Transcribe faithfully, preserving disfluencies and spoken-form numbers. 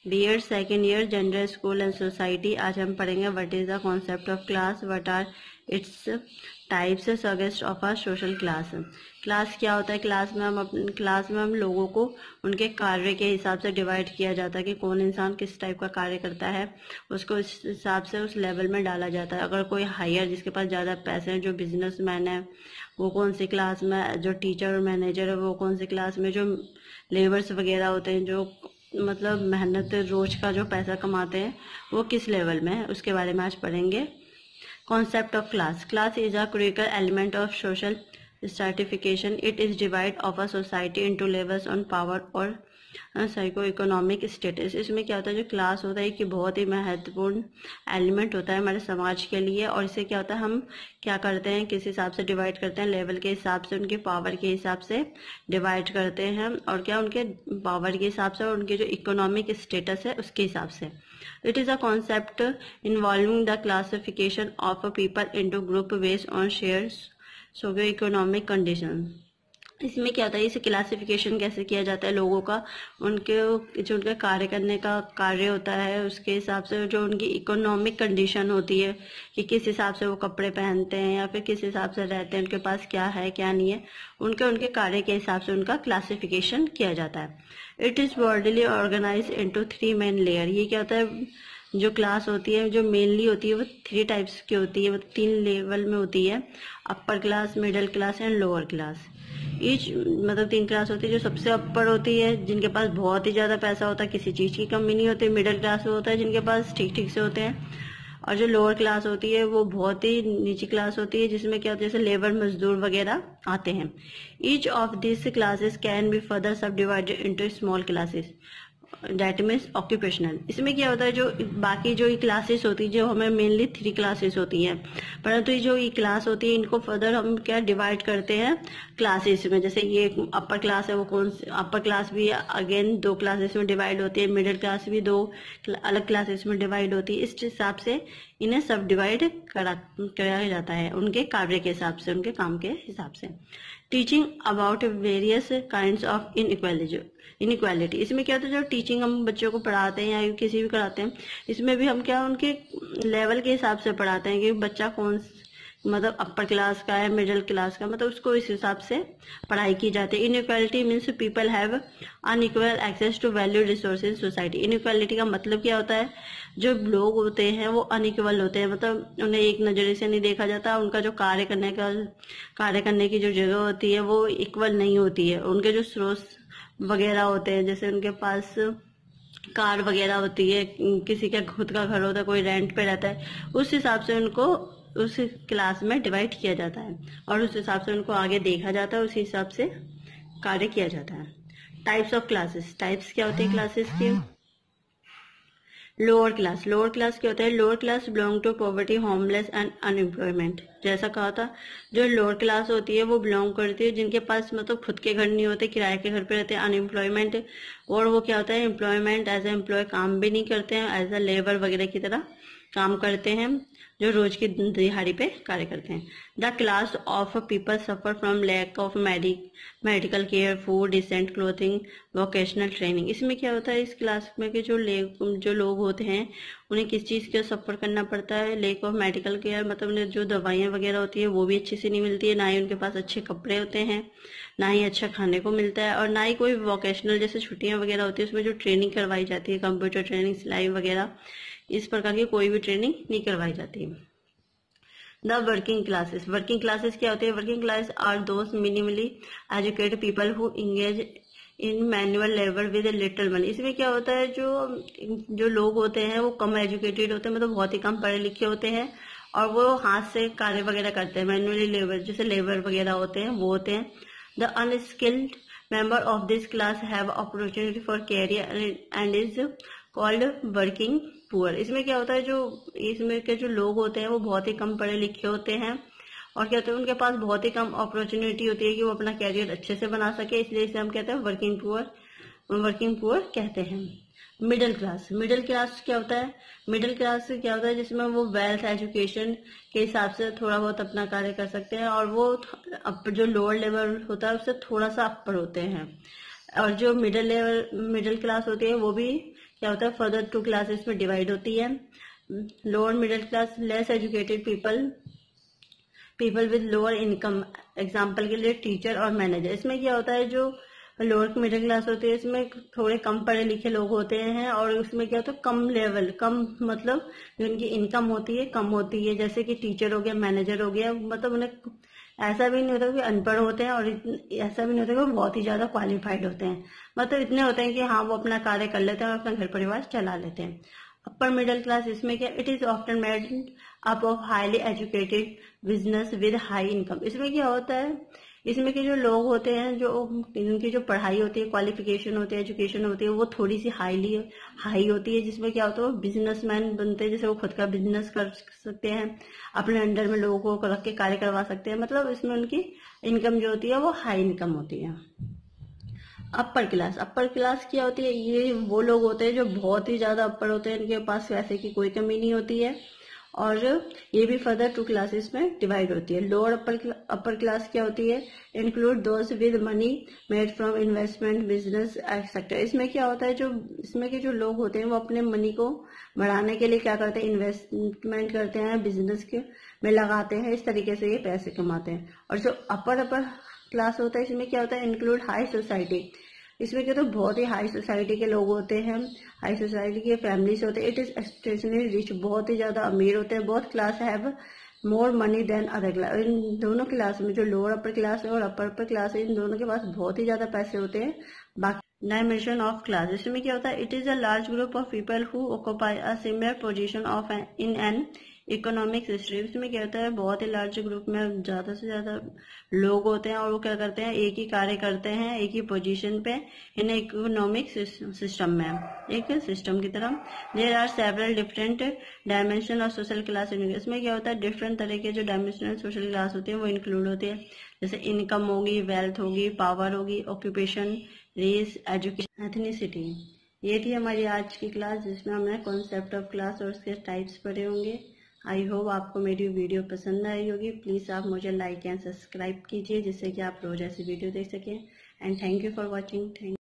BEd second year general school and society. आज हम पढ़ेंगे what is the concept of class, what are its types suggest of a social class. Class क्या होता है? Class में हम अपने क्लास में हम लोगों को उनके कार्य के हिसाब से डिवाइड किया जाता है कि कौन इंसान किस टाइप का कार्य करता है, उसको इस हिसाब से उस लेवल में डाला जाता है। अगर कोई हायर जिसके पास ज़्यादा पैसे हैं, जो बिजनेसमैन है, वो कौन सी क्लास में, जो टीचर और मैनेजर है वो कौन सी क्लास में, जो लेबर्स वगैरह होते हैं जो मतलब मेहनत रोज का जो पैसा कमाते हैं वो किस लेवल में है, उसके बारे में आज पढ़ेंगे। Concept of class. Class is a critical element of social stratification. It is divide of a society into levels on power और साइको इकोनॉमिक स्टेटस। इसमें क्या होता है, जो क्लास होता है कि बहुत ही महत्वपूर्ण एलिमेंट होता है हमारे समाज के लिए। और इससे क्या होता है, हम क्या करते हैं, किस हिसाब से डिवाइड करते हैं, लेवल के हिसाब से, उनके पावर के हिसाब से डिवाइड करते हैं, और क्या उनके पावर के हिसाब से और उनके जो इकोनॉमिक स्टेटस है उसके हिसाब से। It is a concept involving the classification of a people into group based on shares socio economic condition. इसमें क्या होता है, इसे क्लासिफिकेशन कैसे किया जाता है लोगों का, उनके जो उनका कार्य करने का कार्य होता है उसके हिसाब से, जो उनकी इकोनॉमिक कंडीशन होती है कि किस हिसाब से वो कपड़े पहनते हैं या फिर किस हिसाब से रहते हैं, उनके पास क्या है क्या नहीं है, उनके उनके कार्य के हिसाब से उनका क्लासिफिकेशन किया जाता है। It is broadly organise into three main layer. ये क्या होता है, जो क्लास होती है जो मेनली होती है वो थ्री टाइप्स की होती है, वो तीन लेवल में होती है, upper class, middle class and lower class. Each मतलब तीन क्लास होती है। जो सबसे अपर होती है जिनके पास बहुत ही ज्यादा पैसा होता है, किसी चीज की कमी नहीं होती। मिडिल क्लास होता है जिनके पास ठीक ठीक से होते हैं। और जो लोअर क्लास होती है वो बहुत ही नीची क्लास होती है, जिसमें क्या होता है जैसे लेबर, मजदूर वगैरह आते हैं। Each of this classes can be further sub divided into small classes, that means occupational. इसमें क्या होता है, जो बाकी जो ये क्लासेस होती है, जो हमें मेनली थ्री क्लासेस होती हैं, परंतु ये जो ये क्लास होती है इनको फर्दर हम क्या डिवाइड करते हैं क्लासेस में। जैसे ये अपर क्लास है, वो कौन सी अपर क्लास भी अगेन दो क्लासेस में डिवाइड होती है, मिडिल क्लास भी दो अलग क्लासेस में डिवाइड होती है। इस हिसाब से इन्हें सब डिवाइड करा कराया जाता है उनके कार्य के हिसाब से, उनके काम के हिसाब से। Teaching about various kind of inequality inequality इसमें क्या होता है, जो टीचिंग हम बच्चों को पढ़ाते हैं या किसी भी कराते हैं, इसमें भी हम क्या उनके लेवल के हिसाब से पढ़ाते हैं कि बच्चा कौन मतलब अपर क्लास का है, मिडिल क्लास का, मतलब उसको इस हिसाब से पढ़ाई की जाती है। Inequality means people have unequal access to value resources in society. Inequality का मतलब क्या होता है, जो लोग होते हैं वो अनइक्वल होते हैं, मतलब उन्हें एक नजरिए से नहीं देखा जाता, उनका जो कार्य करने का कार्य करने की जो जगह होती है वो इक्वल नहीं होती है। उनके जो स्रोत वगैरह होते हैं, जैसे उनके पास कार वगैरह होती है, किसी का खुद का घर होता है, कोई रेंट पे रहता है, उस हिसाब से उनको उस क्लास में डिवाइड किया जाता है और उस हिसाब से उनको आगे देखा जाता है, उस हिसाब से कार्य किया जाता है। Types of classes. टाइप्स क्या होते हैं क्लासेस के? Lower class. लोअर क्लास क्या होता है? Lower class belong to poverty, homeless and unemployment. जैसा कहा था, जो लोअर क्लास होती है वो बिलोंग करती है जिनके पास मतलब खुद के घर नहीं होते, किराए के घर पे रहते हैं, अनएम्प्लॉयमेंट। और वो क्या होता है, एम्प्लॉयमेंट एज ए एम्प्लॉय, काम भी नहीं करते हैं, एज ए लेबर वगैरह की तरह काम करते हैं, जो रोज की दिहाड़ी पे कार्य करते हैं। The class of people suffer from lack of medical care, food, decent clothing, vocational training. इसमें क्या होता है, इस क्लास में के जो जो लोग होते हैं उन्हें किस चीज का सफर करना पड़ता है? लेक ऑफ मेडिकल केयर, मतलब उन्हें जो दवाइयाँ वगैरह होती है वो भी अच्छे से नहीं मिलती है, ना ही उनके पास अच्छे कपड़े होते हैं, ना ही अच्छा खाने को मिलता है, और ना ही कोई वोकेशनल जैसे छुट्टियां वगैरह होती है उसमें जो ट्रेनिंग करवाई जाती है, कंप्यूटर ट्रेनिंग, सिलाई वगैरह, इस प्रकार की कोई भी ट्रेनिंग नहीं करवाई जाती है। The working classes. Working classes क्या होती है? Working class are those minimally educated people who engage in manual labour with little money. इसमें क्या होता है, जो जो लोग होते हैं वो कम एजुकेटेड होते हैं, मतलब बहुत ही कम पढ़े लिखे होते हैं, और वो हाथ से कार्य वगैरह करते हैं, मैनुअली लेबर, जैसे लेबर वगैरह होते हैं वो होते हैं। The unskilled member of this class have opportunity for career and is called working poor. इसमें क्या होता है, जो इसमें के जो लोग होते हैं वो बहुत ही कम पढ़े लिखे होते हैं, और क्या होता है उनके पास बहुत ही कम अपॉर्चुनिटी होती है कि वो अपना कैरियर अच्छे से बना सके, इसलिए इसे हम कहते हैं वर्किंग पुअर, वर्किंग पुअर कहते हैं। Middle class. मिडिल क्लास क्या होता है? मिडिल क्लास क्या होता है, जिसमें वो वेल्थ, एजुकेशन के हिसाब से थोड़ा बहुत अपना कार्य कर सकते हैं, और वो अप, जो लोअर लेवल होता है उससे थोड़ा सा अपर होते हैं। और जो मिडिल लेवल मिडिल क्लास होती है वो भी क्या होता है, फर्दर टू क्लासेस में डिवाइड होती है। Lower middle class, less educated people, people with lower income, example के लिए टीचर और मैनेजर। इसमें क्या होता है, जो लोअर मिडिल क्लास होती है इसमें थोड़े कम पढ़े लिखे लोग होते हैं, और उसमें क्या होता है, कम लेवल, कम मतलब जो उनकी इनकम होती है कम होती है, जैसे कि टीचर हो गया, मैनेजर हो गया, मतलब उन्हें ऐसा भी नहीं होता कि अनपढ़ होते हैं, और ऐसा भी नहीं होता कि वो बहुत ही ज्यादा क्वालिफाइड होते हैं, मतलब इतने होते हैं कि हाँ वो अपना कार्य कर लेते हैं और अपना घर परिवार चला लेते हैं। अपर मिडिल क्लास, इसमें क्या, it is often made up of highly educated business with high income. इसमें क्या होता है, इसमें के जो लोग होते हैं, जो इनकी जो पढ़ाई होती है, क्वालिफिकेशन होती है, एजुकेशन होती है, वो थोड़ी सी हाईली हाई होती है, जिसमें क्या होता है वो बिजनेसमैन बनते हैं, जैसे वो खुद का बिजनेस कर सकते हैं, अपने अंडर में लोगों को रख के कार्य करवा सकते हैं, मतलब इसमें उनकी इनकम जो होती है वो हाई इनकम होती है। अपर क्लास, अपर क्लास क्या होती है, ये वो लोग होते हैं जो बहुत ही ज्यादा अपर होते हैं, इनके पास पैसे की कोई कमी नहीं होती है, और ये भी फर्दर टू क्लासेस में डिवाइड होती है। लोअर अपर अपर क्लास क्या होती है, include those with money made from investment, business etcetera. इसमें क्या होता है, जो इसमें के जो लोग होते हैं वो अपने मनी को बढ़ाने के लिए क्या करते हैं, इन्वेस्टमेंट करते हैं, बिजनेस के में लगाते हैं, इस तरीके से ये पैसे कमाते हैं। और जो अपर अपर क्लास होता है, इसमें क्या होता है, इंक्लूड हाई सोसाइटी। इसमें क्या तो बहुत ही हाई सोसाइटी के लोग होते हैं, हाई सोसाइटी के फैमिलीज होते हैं। इट इज एक्सट्रेशनली रिच, बहुत ही ज्यादा अमीर होते हैं। Both class have more money than other class. इन दोनों क्लास में, जो लोअर अपर क्लास है और अपर अपर क्लास है, इन दोनों के पास बहुत ही ज्यादा पैसे होते हैं। बाकी डायमेंशन ऑफ क्लास, इसमें क्या होता है, it is a large group of people who occupy a similar position of in an economic system. इसमें क्या होता है, बहुत ही लार्ज ग्रुप में ज्यादा से ज्यादा लोग होते हैं, और वो क्या करते हैं, एक ही कार्य करते हैं, एक ही पोजीशन पे इन इकोनॉमिक सिस्टम में, एक सिस्टम की तरह। There are several different dimension of social class. इसमें क्या होता है, डिफरेंट तरह के जो डायमेंशनल सोशल क्लास होती है वो इंक्लूड होती है, जैसे इनकम होगी, वेल्थ होगी, पावर होगी, ऑक्यूपेशन, रेस, एजुकेशन, एथनिसिटी। ये थी हमारी आज की क्लास, जिसमें हमने कॉन्सेप्ट ऑफ क्लास और उसके टाइप्स पढ़े होंगे। आई होप आपको मेरी वीडियो पसंद आई होगी। प्लीज़ आप मुझे लाइक एंड सब्सक्राइब कीजिए, जिससे कि आप रोज ऐसी वीडियो देख सकें। And thank you for watching. Thank